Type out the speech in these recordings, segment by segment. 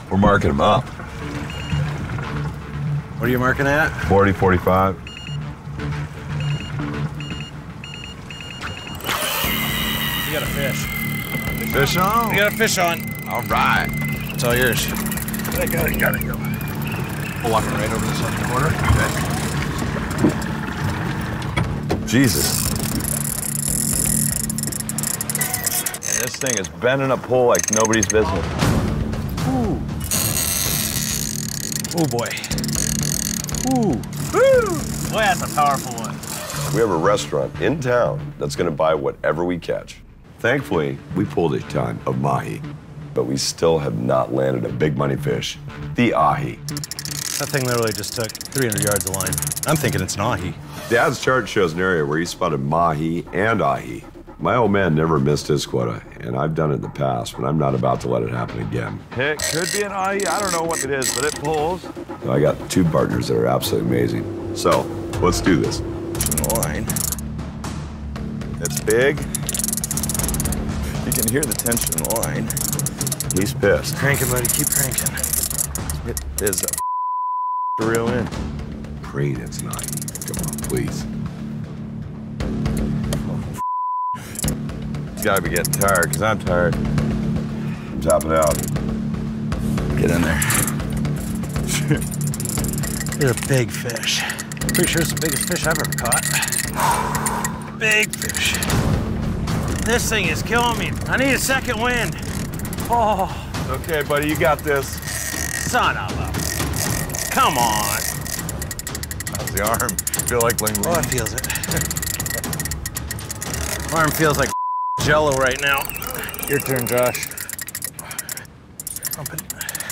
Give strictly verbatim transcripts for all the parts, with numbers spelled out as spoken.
We're marking them up. What are you marking at? forty, forty-five. You got a fish. Fish on? You got a fish on. All right. It's all yours. I got it, got it, go. We'll walk right over this other corner. Okay. Jesus. And this thing is bending a pole like nobody's business. Ooh. Oh boy. Ooh. Woo! Boy, that's a powerful one. We have a restaurant in town that's gonna buy whatever we catch. Thankfully, we pulled a ton of mahi, but we still have not landed a big money fish, the ahi. That thing literally just took three hundred yards of line. I'm thinking it's an ahi. Dad's chart shows an area where he spotted mahi and ahi. My old man never missed his quota, and I've done it in the past, but I'm not about to let it happen again. It could be an ahi. I don't know what it is, but it pulls. So I got two partners that are absolutely amazing. So, let's do this. Line. It's big. You can hear the tension in the line. He's pissed. Cranking, buddy. Keep cranking. It is a reel in. Pray that's not ahi. Come on, please. He's got to be getting tired, because I'm tired. Top it out. Get in there. It's a big fish. Pretty sure it's the biggest fish I've ever caught. Big fish. This thing is killing me. I need a second wind. Oh. Okay, buddy, you got this. Son of a... Come on. How's the arm? Feel like Ling Oh, it feels it. Arm feels like jello right now. Your turn, Josh. Pump it.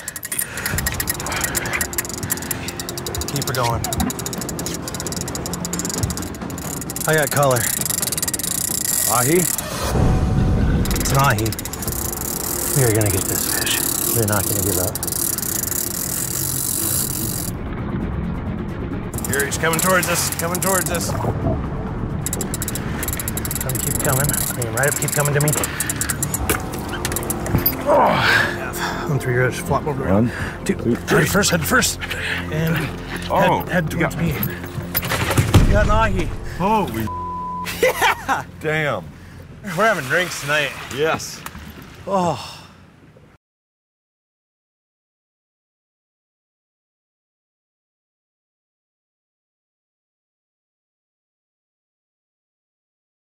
Keep her going. I got color. Ahi? It's an ahi. We are gonna get this fish. We're not gonna give up. Here, he's coming towards us. Coming towards us. Come, keep coming. Bring him right up. Keep coming to me. Oh, one, three, yours. Flop over. One, two, three. Head first. Head first. And oh, head, head towards me. You got an ahi. Holy Yeah. damn. We're having drinks tonight. Yes. Oh.